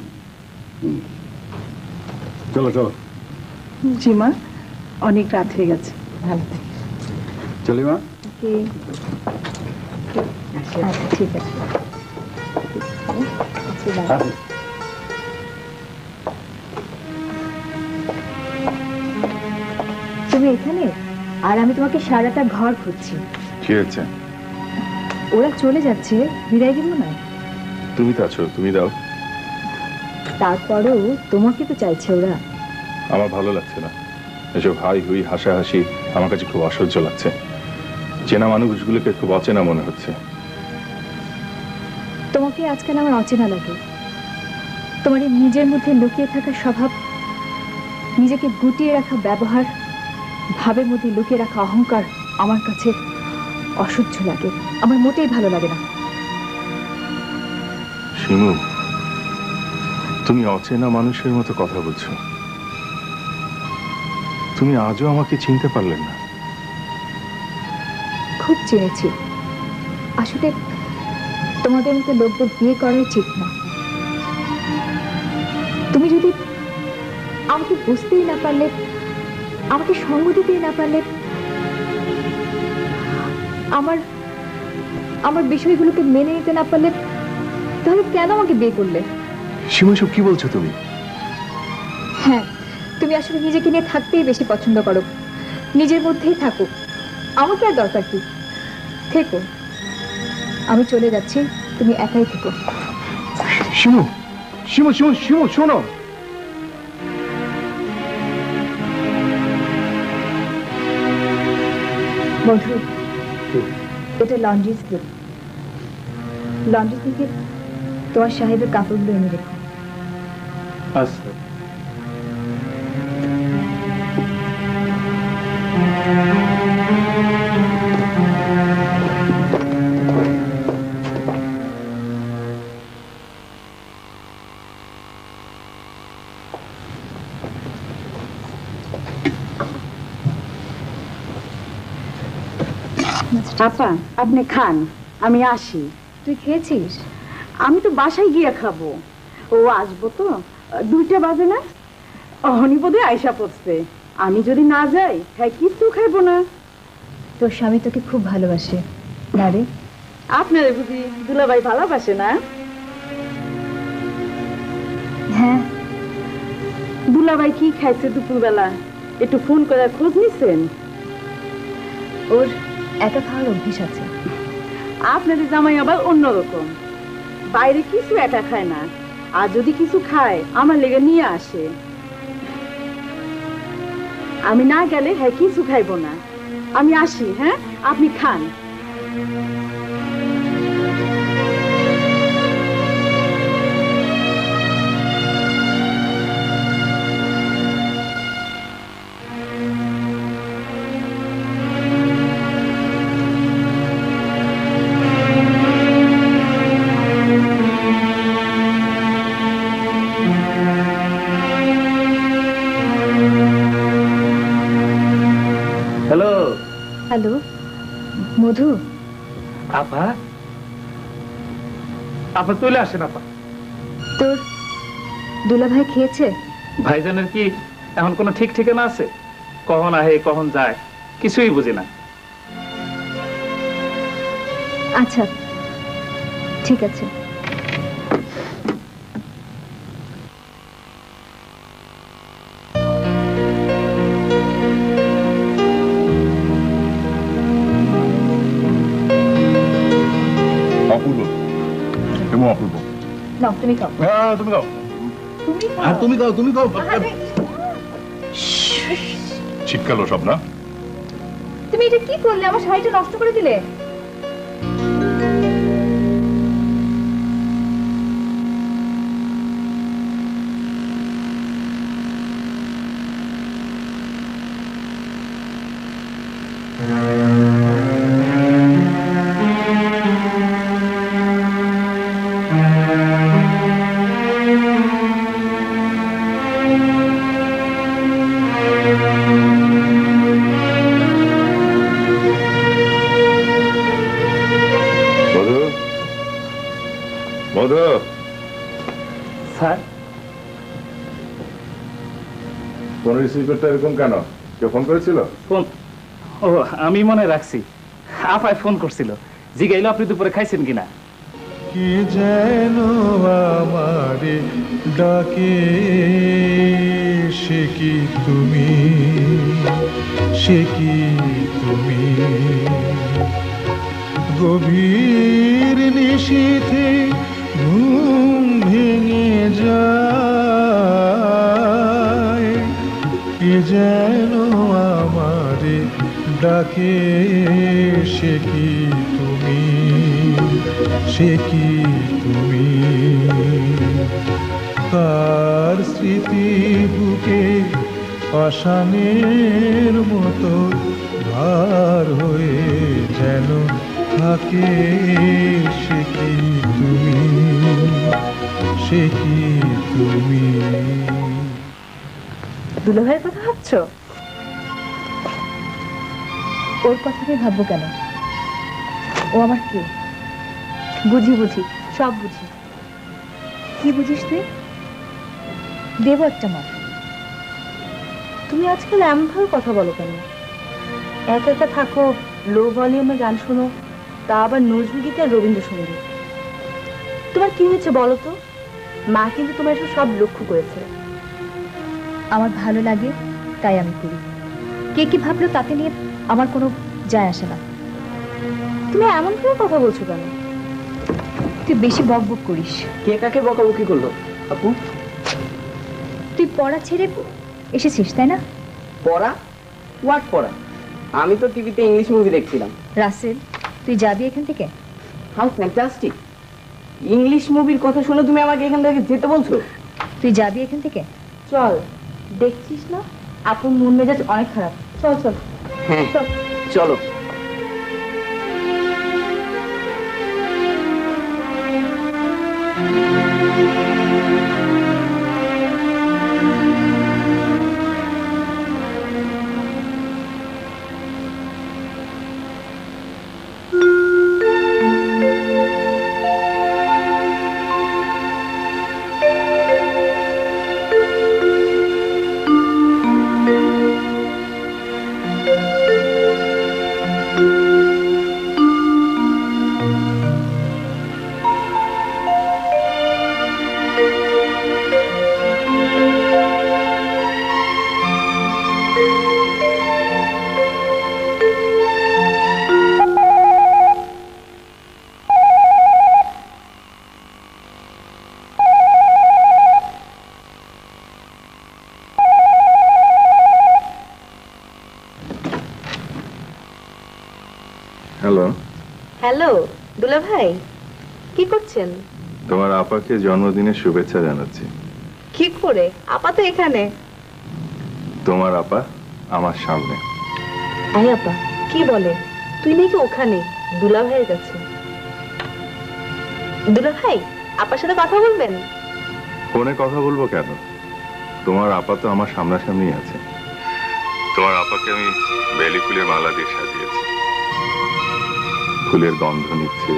চলো চলো। সীমা, অনেক রাত হয়ে গেছে, ভালো থাকি। চলি মা। আচ্ছা ঠিক আছে। তুমি এখানে, আর আমি তোমাকে সারাটা ঘর খুঁজছি। কি হয়েছে? ওরা চলে যাচ্ছে, বিদায় দিব না? তুমি তো আছো, তুমি দাও। তারপরেও তোমাকে তো চাইছে ওরা। আমার ভালো লাগছে না এসব হাই হুই হাসাহাসি, আমার কাছে খুব অসহ্য লাগছে। চেনা মানুষগুলোকে খুব অচেনা মনে হচ্ছে। তোমাকে আজকাল আমার অচেনা লাগে। তোমার এই নিজের মধ্যে লুকিয়ে থাকা স্বভাব, নিজেকে গুটিয়ে রাখা ব্যবহার, ভাবের মধ্যে লুকিয়ে রাখা অহংকার আমার কাছে অসহ্য লাগে। আমার মোটেই ভালো লাগে না। শিমু, তুমি অচেনা মানুষের মতো কথা বলছো। তুমি আজও আমাকে চিনতে পারলে না? খুব চিনেছি। আসলে তোমাদের মতো লোকদের বিয়ে করাই ঠিক না। তুমি যদি আমাকে বুঝতেই না পারলে, আমাকে সঙ্গ দিতেই না পারলে, আমার আমার বিষয়গুলোকে মেনে নিতে না পারলে, তাহলে কেন আমাকে বিয়ে করলে? শিমু, সব কি বলছো তুমি? হ্যাঁ, তুমি আসলে নিজেকে নিয়ে থাকতেই বেশি পছন্দ করো। নিজের মধ্যেই থাকো। আমাকে আর দরকার কি? থেকো, আমি চলে যাচ্ছি, তুমি একাই থেকো। শিমু, শিমু, শিমু, শিমু, শোনো। বন্ধু, এটা লন্ড্রি স্লিপ। লন্ড্রি থেকে তোমার সাহেবের কাপড়গুলো এনে রেখো। আচ্ছা। আপা আপনি খান, আমি আসি। তুই খেয়েছিস? আমি তো বাসায় গিয়ে খাবো। ও আসবো তো, দুইটা বাজে না, অহনি বোধহয় আয়সা পড়ছে। আমি যদি না যাই হ্যাঁ কিছু খাইবো না। তোর স্বামী তোকে খুব ভালোবাসে না রে? আপনারে বুঝি দুলাভাই ভালোবাসে না? হ্যাঁ। দুলাভাই কি খাইছে দুপুরবেলা একটু ফোন করে খোঁজ নিছেন? ওর একা খাওয়ার অভ্যেস আছে। আপনাদের জামাই আবার অন্যরকম, বাইরে কিছু একা খায় না, আর যদি কিছু খায় আমার লেগে নিয়ে আসে। আমি না গেলে হ্যাঁ কিছু খাইবো না। আমি আসি, হ্যাঁ আপনি খান। হ্যালো হ্যালো মধু। আপা, আপা চলে আসেন। আপা তোর দুলাভাই খেয়েছে? ভাইজানের কি এখন কোনো ঠিক ঠিকানা আছে? কখন আহে কখন যায় কিছুই বুঝি না। আচ্ছা ঠিক আছে। অপূর্ব এবং অপূর্ব। নাও তুমি খাও। হ্যাঁ তুমি খাও। তুমি আর তুমি খাও, তুমি খাও। ছিটকালো সব না? তুমি এটা কি করলে? আমার শাড়িটা নষ্ট করে দিলে। মধু, স্যার ফোন রিসিভ করতে এরকম কেন? কেউ ফোন করেছিল? ফোন? ও আমি মনে রাখছি, আপায় ফোন করছিল, জিগাইলো আপনি দুপুরে খাইছেন কিনা। কে যেন আমারে ডাকে, সে কি তুমি, সে কি তুমি, গভীর নিশীথে ঘুম ভেঙে যায়, কে যেন আমারে ডাকে, সে কি তুমি, সে কি তুমি, কার স্মৃতি বুকে পাষাণের মতো ভার হয়ে যেন থাকে, সে কি তুমি, সে কি তুমি। দুলাভাইয়ের কথা ভাবছো? ওর কথা নিয়ে ভাববো কেন? ও আমার কে? বুঝি বুঝি, সব বুঝি। কি বুঝিস তুই? দেব একটা মার। তুমি আজকাল এমনভাবে কথা বলো কেন? একা একা থাকো, লো ভলিউমে গান শোনো, তা আবার নজরুল গীতি আর রবীন্দ্রসঙ্গীত। তোমার কি হয়েছে বলো তো? মা কিন্তু তোমার এসব সব লক্ষ্য করেছে। আমার ভালো লাগে তাই আমি করি, কে কি ভাবলো তাতে নিয়ে আমার কোনো যায় আসে না। তুমি এমন করে কথা বলছো কেন? তুই বেশি বক বক করিস। কে কাকে বকাবকি করলো আপু? তুই পড়া ছেড়ে এসেছিস তাই না? পড়া? হোয়াট পড়া? আমি তো টিভিতে ইংলিশ মুভি দেখছিলাম। রাসেল তুই যাবি এখান থেকে? How fantastic! ইংলিশ মুভির কথা শুনে তুমি আমাকে এখান থেকে যেতে বলছো? তুই যাবি এখান থেকে? চল, দেখছিস না আপুর মন মেজাজ অনেক খারাপ। চল চল। হ্যাঁ চলো। হ্যালো, হ্যালো দুলা ভাই, কি করছেন? তোমার আপাকে জন্মদিনের শুভেচ্ছা জানাচ্ছি। কি করে? আপা তো এখানে। তোমার আপা আমার সামনে। আই আপা, কি বলে? তুই নাকি ওখানে দুলা ভাইয়ের কাছে? দুলা ভাই, আপার সাথে কথা বলবেন? ফোনে কথা বলবো কেন? তোমার আপা তো আমার সামনাসামনি আছে। তোমার আপাকে আমি বেলি ফুলের মালা দিয়ে সাজিয়েছি, ফুলের গন্ধ নিচ্ছে।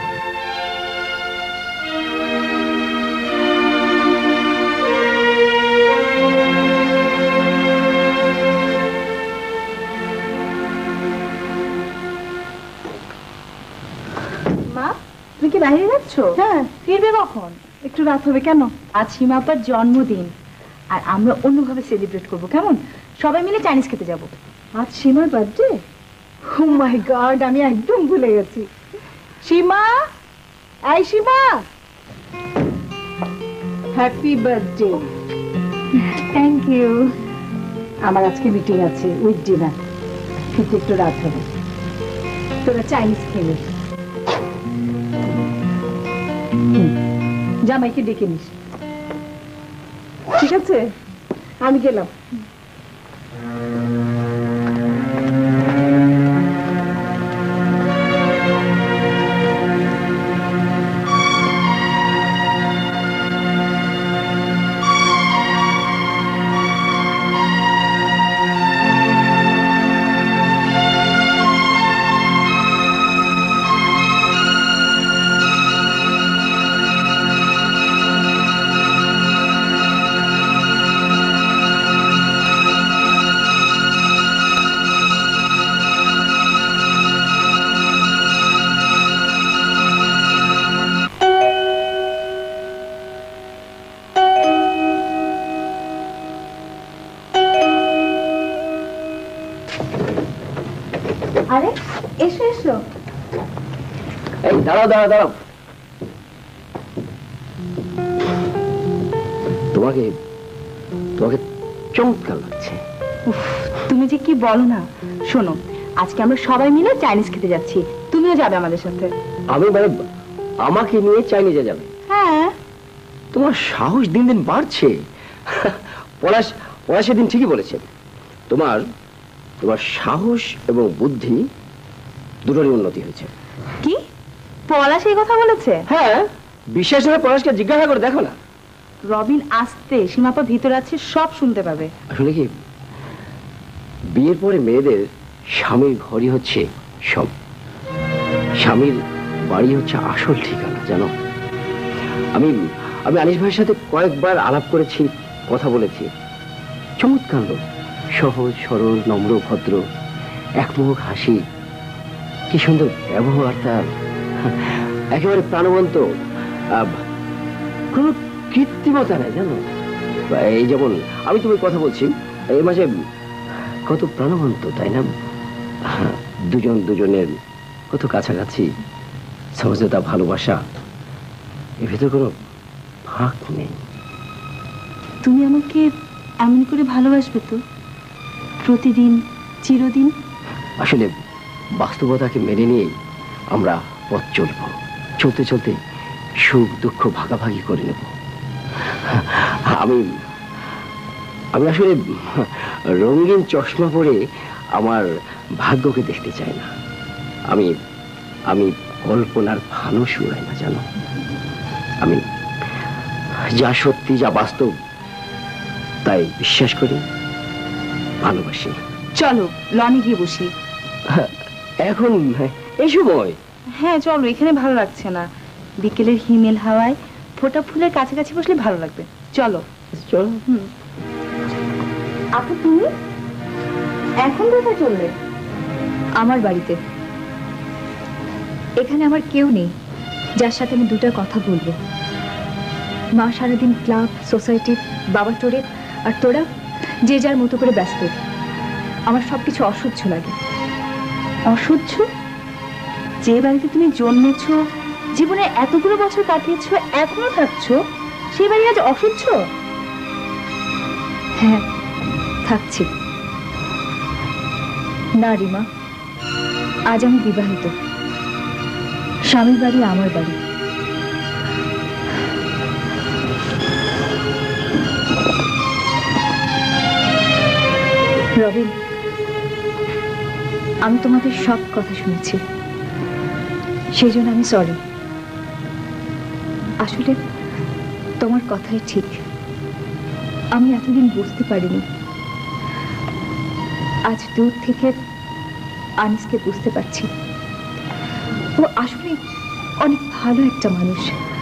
মা, তুমি কি বাইরে যাচ্ছ? হ্যাঁ। ফিরবে কখন? একটু রাত হবে। কেন? আজ সীমা আপার জন্মদিন, আর আমরা অন্যভাবে সেলিব্রেট করব, কেমন? সবাই মিলে চাইনিজ খেতে যাব। আজ সীমার বার্থডে? ও মাই গড, আমি একদম ভুলে গেছি। সীমা, এই Seema, happy birthday. Thank you. আমার আজকে মিটিং আছে উইথ ডিনার, কিন্তু একটু রাত হবে। তোরা চাইনিজ খেয়ে জামাইকে ডেকে নিস, ঠিক আছে? আমি গেলাম। আরে এসো এসো। এই দাঁড়াও দাঁড়াও দাঁড়াও, তোমাকে তোমাকে চমৎকার লাগছে। উফ, তুমি যে কি বলো না। শোনো, আজকে আমরা সবাই মিলে চাইনিজ খেতে যাচ্ছি, তুমিও যাবে আমাদের সাথে। আমি মানে আমাকে নিয়ে চাইনিজে যাবে? হ্যাঁ। তোমার সাহস দিন দিন বাড়ছে। পলাশ পলাশ সেদিন ঠিকই বলেছে, তোমার তোমার সাহস এবং বুদ্ধি দুটোরই উন্নতি হয়েছে। কি? পলাশ এই কথা বলেছে? হ্যাঁ, বিশ্বাস হলে পলাশকে জিজ্ঞাসা করে দেখো না। রবিন আসতে, সীমাপা ভিতরে আছে, সব শুনতে পাবে। আসলে কি, বিয়ের পরে মেয়েদের স্বামীর ঘরই হচ্ছে সব, স্বামীর বাড়ি হচ্ছে আসল ঠিকানা, জানো? আমি আমি আনিস ভাইয়ের সাথে কয়েকবার আলাপ করেছি, কথা বলেছি। চমৎকার লোক, সহজ সরল, নম্র ভদ্র, একমুখ হাসি, কি সুন্দর ব্যবহার তার, একেবারে প্রাণবন্ত, কোনো কৃত্রিমতা নেই, জানো? এই যেমন আমি তুমি কথা বলছি, এই মাঝে কত প্রাণবন্ত, তাই না? দুজন দুজনের কত কাছাকাছি, সহজতা, ভালোবাসা, এর ভেতর কোনো ফাঁক নেই। তুমি আমাকে এমন করে ভালোবাসবে তো প্রতিদিন, চিরদিন? আসলে বাস্তবতাকে মেনে নিয়ে আমরা পথ চলব, চলতে চলতে সুখ দুঃখ ভাগাভাগি করে নেব। আমি আমি আসলে রঙিন চশমা পরে আমার ভাগ্যকে দেখতে চাই না। আমি আমি কল্পনার ফানুস উড়াই না, জানো? আমি যা সত্যি, যা বাস্তব, তাই বিশ্বাস করি, ভালোবাসি। চলো লনে গিয়ে বসি। এখন এই সময়? হ্যাঁ চলো, এখানে ভালো লাগছে না। বিকেলের হিমেল হাওয়ায় ফোটা ফুলের কাছাকাছি বসলে ভালো লাগবে। চলো চলো। হুম। আপু, তুমি এখন কোথায় চললে? আমার বাড়িতে। এখানে আমার কেউ নেই যার সাথে আমি দুটো কথা বলবো। মা সারাদিন ক্লাব, সোসাইটি, বাবা টোরে, আর তোরা যে যার মতো করে ব্যস্ত। আমার সবকিছু অসহ্য লাগে। অসহ্য? যে বাড়িতে তুমি জন্মেছো, জীবনে এতগুলো বছর কাটিয়েছো, এখনো থাকছো, সেই বাড়ি আজ অসহ্য? হ্যাঁ, থাকছি। না রিমা, আজ আমি বিবাহিত, স্বামীর বাড়ি আমার বাড়ি। রবিন, আমি তোমাদের সব কথা শুনেছি, সেই জন্য আমি সরি। আসলে তোমার কথাই ঠিক, আমি এতদিন বুঝতে পারিনি। আজ দূর থেকে আনিসকে বুঝতে পারছি, ও আসলে অনেক ভালো একটা মানুষ,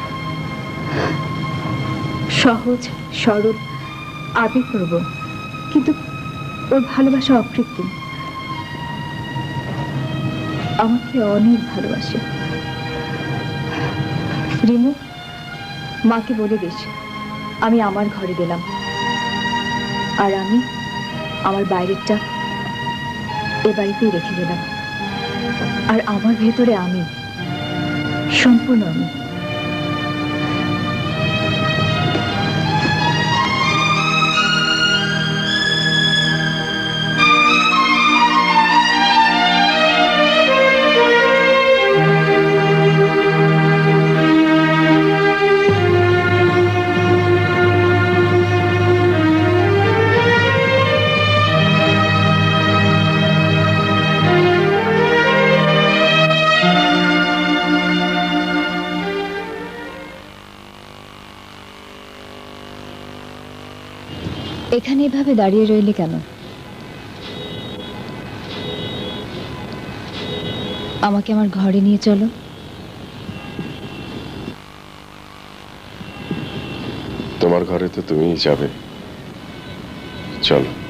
সহজ সরল আবেগপ্রবণ, কিন্তু ওর ভালোবাসা অকৃত্রিম। আমাকে অনেক ভালোবাসে। রিমু, মাকে বলে দিস আমি আমার ঘরে গেলাম, আর আমি আমার বাইরেরটা এ বাড়িতেই রেখে গেলাম, আর আমার ভেতরে আমি সম্পূর্ণ আমি। এখানে এভাবে দাঁড়িয়ে রইলে কেন? আমাকে আমার ঘরে নিয়ে চলো। তোমার ঘরে তো তুমিই যাবে, চলো।